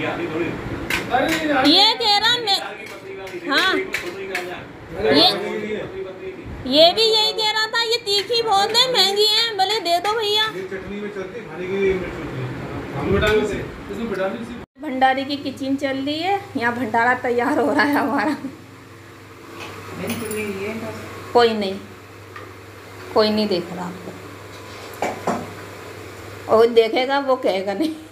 ये कह रहा मैं, हाँ ये भी यही कह रहा था, ये तीखी बहुत है, महंगी है, बोले दे दो भैया। भंडारे की किचन चल रही है, यहाँ भंडारा तैयार हो रहा है हमारा। कोई नहीं देख रहा आपको, और देखेगा वो कहेगा नहीं।